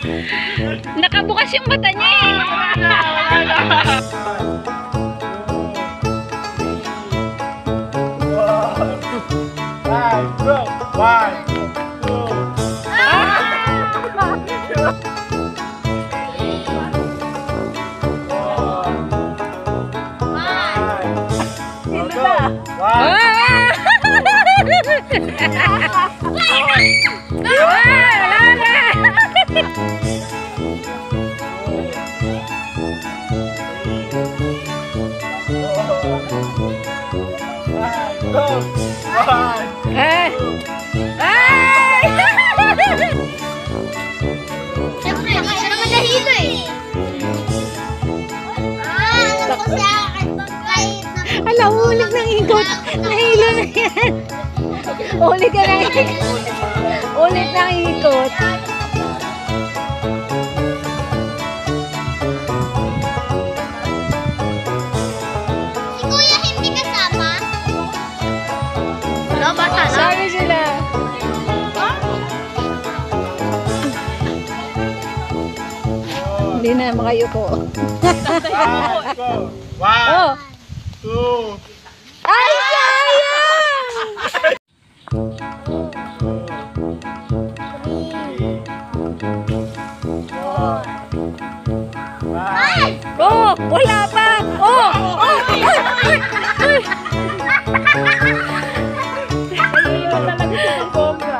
Nakabukas yung mata niya eh. Siyempre, siya naman nahilo eh. Ala, ulit ng ikot. Nahilo na yan. Ulit ka ng ikot. Ulit ng ikot. Si Kuya hindi kasama? Wala, bata na. Sabi sila. Hindi na makayuko. Oh. 2. Ay, sayang! Oh, wala pa! Oh! Oh! Ayun talaga siya ng bomba.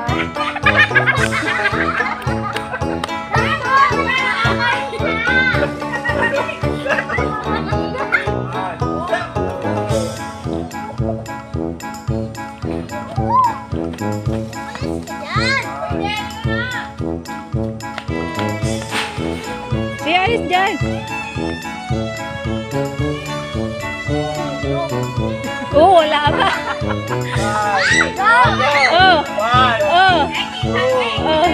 Si Aris dyan. Oh, wala pa. Oh. Oh. Oh.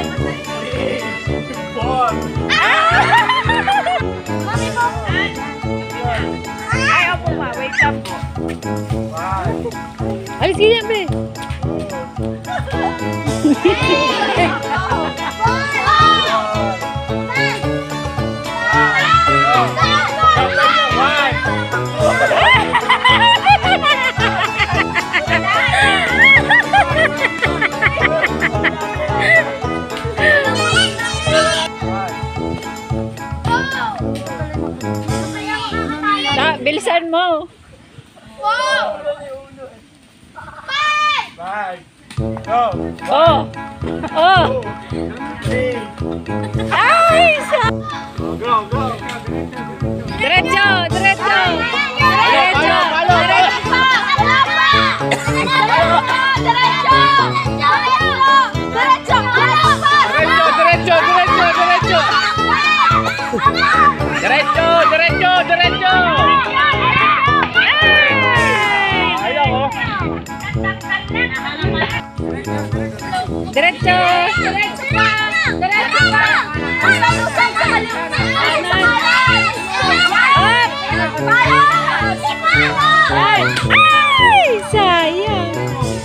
Ayaw po ba? Wait lang po. Alis ka dyan, be. Bilisan mo. 5. Go. Oh. Oh. 3. Ay, Go, go. diretso, diretso. Diretso, diretso. Diretso, diretso, diretso. Diretso, diretso, diretso. Diretso. Ay, sayang.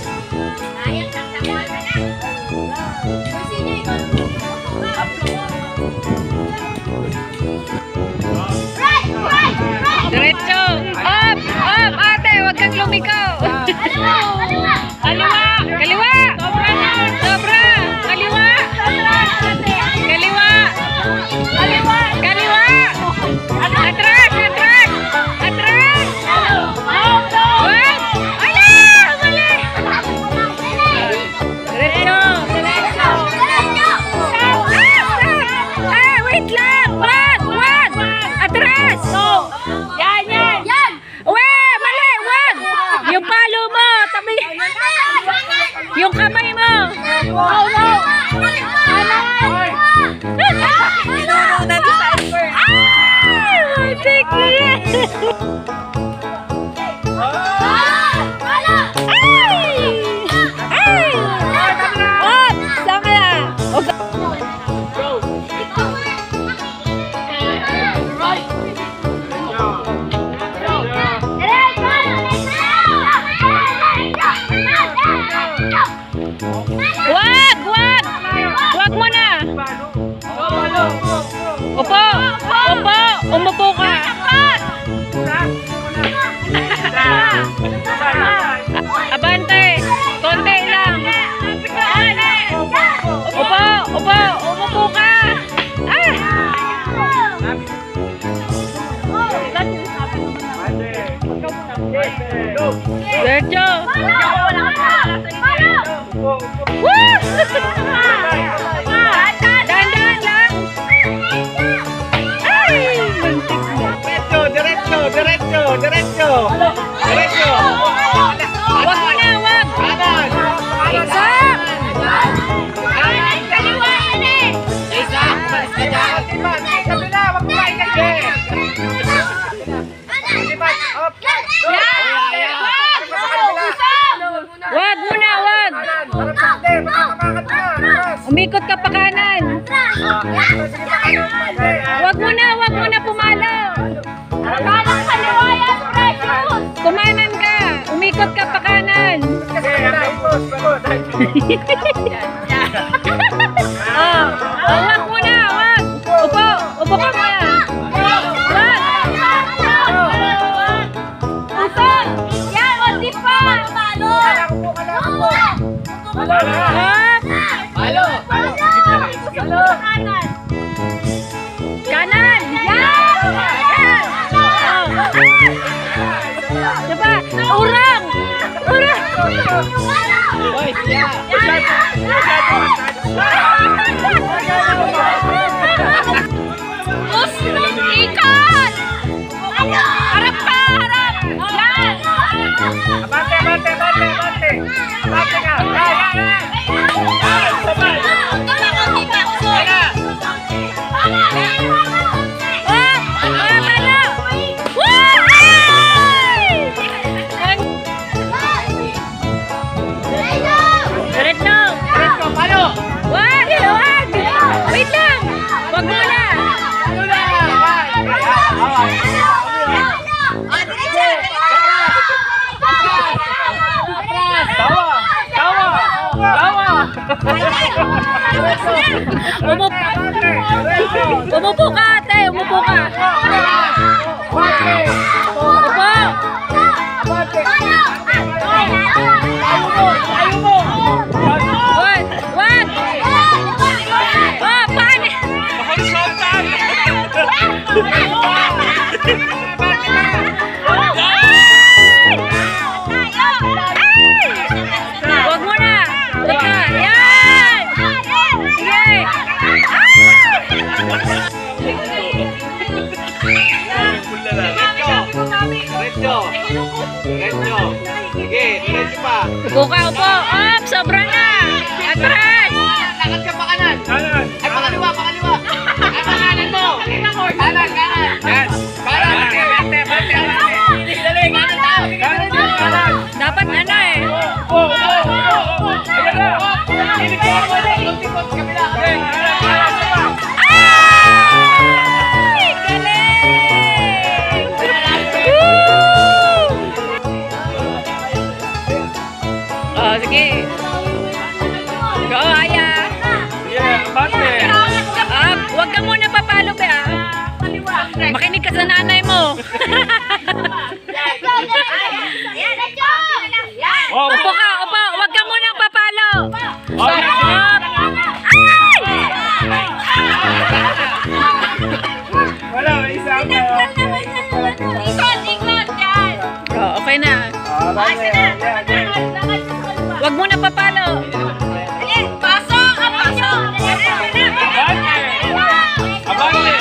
Diretso. Up, up, ate, huwag kang lumikaw. Kaliwa, kaliwa. Sobra. Kaliwa. Kaliwa. Kaliwa. Kaliwa. Atras, atras. Atras. Wag. Ala, mali. Diretso. Diretso. Ah, wait lang. Wag, wag. Atras. Yan, yan. Yan. Weh, mali, wag. Yung palo mo, tabi. Yung kamay mo. Oh, no. Wag! Wag! Wag mo na! Woo! Dahan-dahan lang. Ay, muntik na. Diretso, diretso, diretso, diretso. Diretso. Wag mo na, wag. Kanan. Exact. Kaliwa yan eh. Kabila, wag mo ikagay. Up. Wag mo na, wag. Umikot ka pa kanan. Wag mo na pumalo. Kanan kaliwa yan, precious. Kumanan ka. Umikot ka pa kanan. Oh, wag mo na, wag. Upo, upo ka muna. Wag. Usol. Yan, o di pa. Up. Kanan. Yan. Diba? Urang. Urang. Ikat. Harap ka, harap. Yan. Abante, abante, abante, abante. Abante ka. Sabay. Diretso. Diretso, palo. Wag. Wait lang. Wag mo na. Tawa, tawa, tawa. Umupo ka, ate. Umupo ka. Upo. Wag. Wag. Oh, paano? Wag mo na. Wag na. Yan. Sige. Diretso. Diretso. Sige, diretso pa. Upo ka, upo. Up, sobra na. Atras. Lakad ka pa kanan. Kanan. Ay, pakaliwa, pakaliwa. Ay, pakanan mo. Kanan, kanan. Yan. Kanan. Bante, bante, bante. Dali, kanan daw. Kanan daw, kanan. Dapat ano eh. Ayan na. Ilikot mo na. Ilikot kabila. Okay, kanan, kanan, kanan. Ay! Galing! Woo! Oh, sige. Go, Aya. Yeah, bante. Up. Huwag ka muna papalo, be, ah. Makinig ka sa nanay mo. Oh, Upo ka, upo. Huwag ka muna papalo. Oh, Up. wala, may isa pa. Oh, okay na. Bante. Huwag muna papalo. Abante.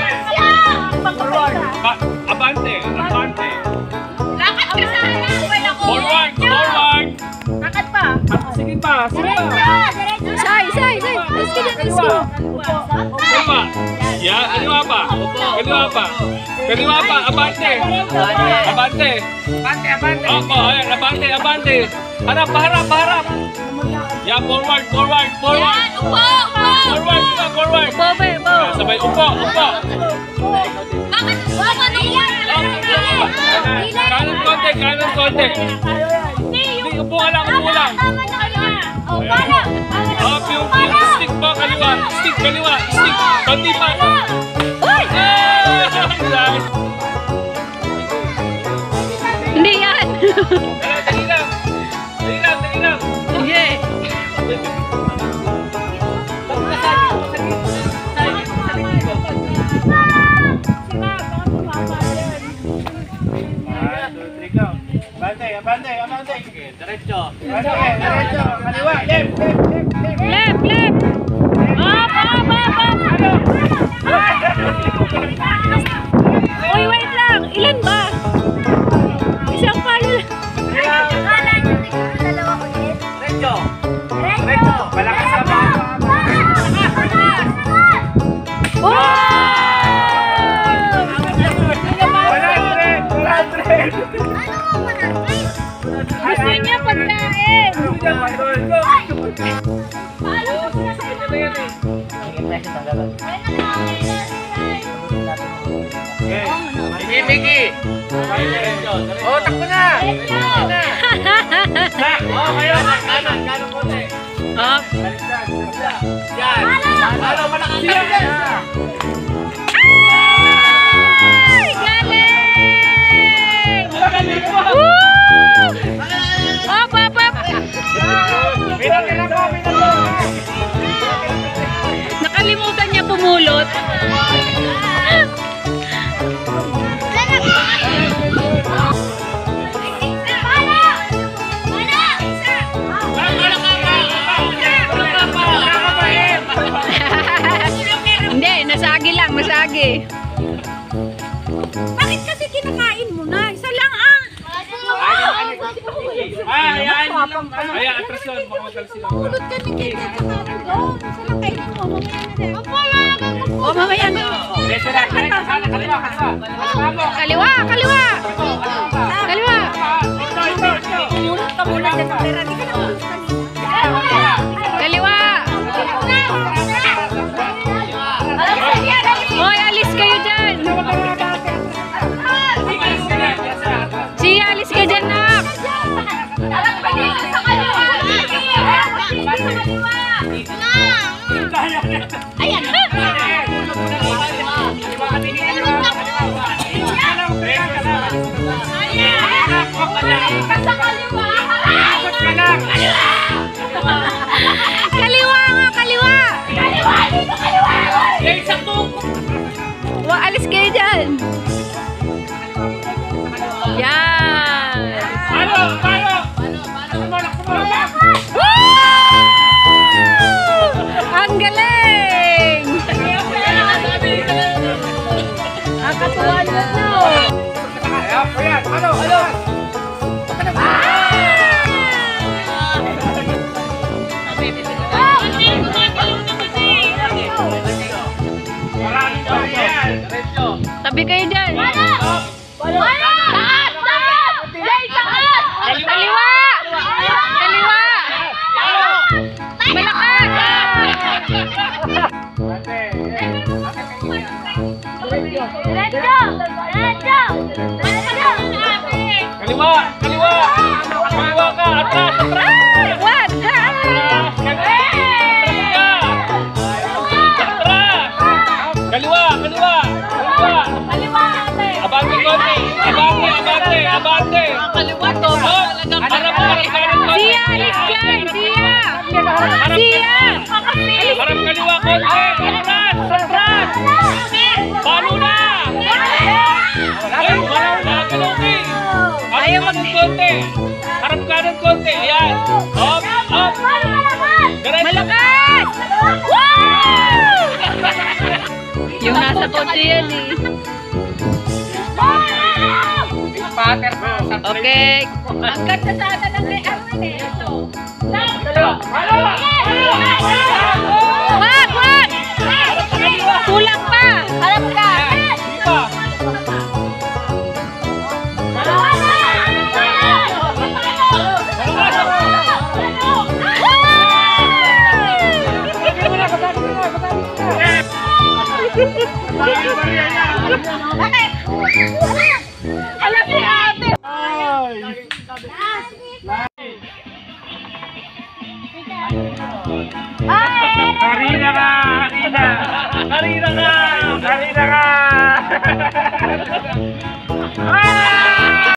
Abante. Abante. Forward, forward. Sige pa, sige pa. Say. Let's go. Kaliwa. Yeah, kaliwa pa. Kaliwa pa. Kaliwa pa, abante. Abante. Abante, abante. Opo, ayan, abante, abante. Harap, harap, harap. Yeah, forward, forward, forward. Forward, forward. Upo, be, upo. Sabay, upo, upo. Kanan konti, kanan konti. Hindi, upo ka lang, upo lang. Up yung stick mo, kaliwa. Stick, kaliwa. Stick. Konti pa. Uy! Nice. Hindi yan. Dali lang. Dali lang, dali lang. Sige. Abante, abante, abante. Kaliwa, left. Left, left. Up, up, up, up. Uy, wait lang. Ilan ba? Isang palo lang. Diretso. Malakas ka ba? Gusto niya pagkain. Miki. Oh, takbo na. Oh, kayo. Kanan konti. Up. Yan. Ano, malakas yan. Ay, galing! Woo! Up, up, up. Nakalimutan niya pumulot. Hindi, nasagi lang, masagi. Bakit kasi kinakain mo na? Isa lang ah. Hayaan lang. Hayaan, atras yun. Baka magalis sila. Pulot ka ni Kate at saka ako doon. Isa lang kainin mo, mamaya na din. O, mamaya na. Kaliwa, kaliwa. Kaliwa. Pulot ka muna dyan. Pera, di ka na pulot kanina. Kaliwa. Hoy, alis kayo dyan. Siya, alis ka dyan, nak. Ayan. Kaliwa nga, kaliwa. Wah, alis kayo dyan. Yan. Woo! Ang galing! Ang katuwa na no. Tabi kayo dyan. Kaliwa! Kaliwa! Malakas! Kaliwa! Kaliwa! Kaliwa ka! Atras! Atras! Wag! Kaliwa! Kaliwa! Kaliwa! Abante konti! Abante! Abante! Kaliwa to. Harap kanan konti! Siya, alis dyan! Siya! Siya! Harap kaliwa konti! Atras! Atras! Palo na! Ay, wala na! Kaluki! Harap kanan konti! Harap kanan konti! Ayan! Up! Up! Malakas! Wow! Yung nasa kotse yan eh. Okay. Ang ganda sana ng kay Arwin eh. Wag! Wag! Kulang pa! Harap ka! Alam ni ate! Harina ka! Harina! Harina ka! Harina ka!